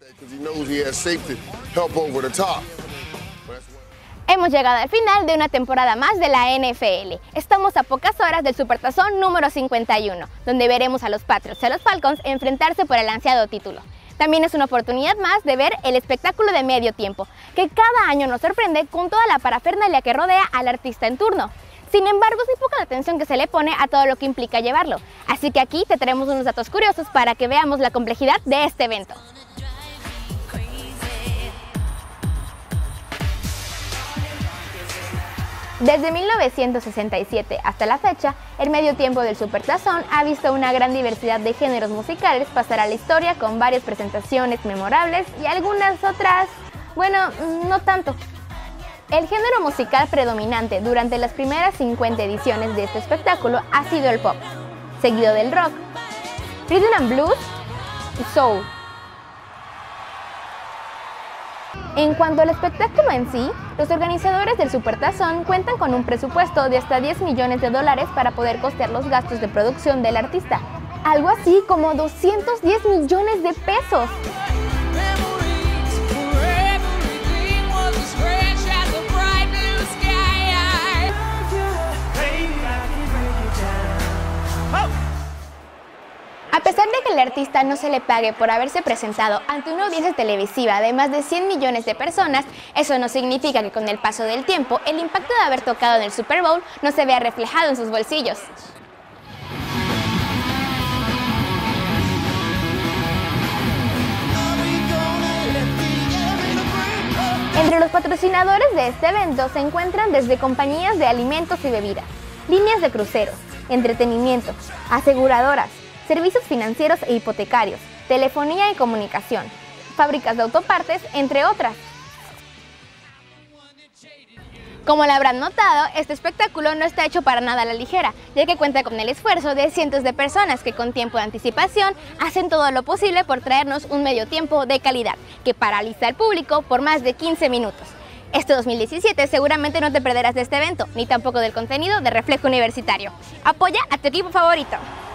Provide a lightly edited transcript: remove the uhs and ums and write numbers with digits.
Hemos llegado al final de una temporada más de la NFL. Estamos a pocas horas del Supertazón número 51, donde veremos a los Patriots y a los Falcons enfrentarse por el ansiado título. También es una oportunidad más de ver el espectáculo de medio tiempo, que cada año nos sorprende con toda la parafernalia que rodea al artista en turno. Sin embargo, es muy poca la atención que se le pone a todo lo que implica llevarlo. Así que aquí te traemos unos datos curiosos para que veamos la complejidad de este evento. Desde 1967 hasta la fecha, el medio tiempo del Supertazón ha visto una gran diversidad de géneros musicales pasar a la historia con varias presentaciones memorables y algunas otras, bueno, no tanto. El género musical predominante durante las primeras 50 ediciones de este espectáculo ha sido el pop, seguido del rock, rhythm and blues y soul. En cuanto al espectáculo en sí, los organizadores del Supertazón cuentan con un presupuesto de hasta $10 millones para poder costear los gastos de producción del artista, algo así como 210 millones de pesos. A pesar de que el artista no se le pague por haberse presentado ante una audiencia televisiva de más de 100 millones de personas, eso no significa que con el paso del tiempo el impacto de haber tocado en el Super Bowl no se vea reflejado en sus bolsillos. Entre los patrocinadores de este evento se encuentran desde compañías de alimentos y bebidas, líneas de cruceros, entretenimiento, aseguradoras, servicios financieros e hipotecarios, telefonía y comunicación, fábricas de autopartes, entre otras. Como lo habrán notado, este espectáculo no está hecho para nada a la ligera, ya que cuenta con el esfuerzo de cientos de personas que con tiempo de anticipación hacen todo lo posible por traernos un medio tiempo de calidad, que paraliza al público por más de 15 minutos. Este 2017 seguramente no te perderás de este evento, ni tampoco del contenido de Reflejo Universitario. Apoya a tu equipo favorito.